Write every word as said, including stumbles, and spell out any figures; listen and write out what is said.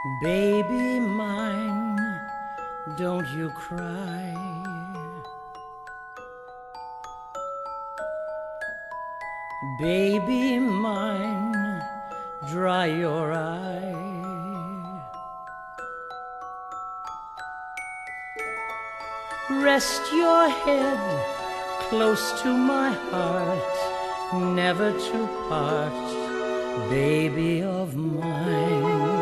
Baby mine, don't you cry. Baby mine, dry your eye. Rest your head close to my heart, never to part, baby of mine.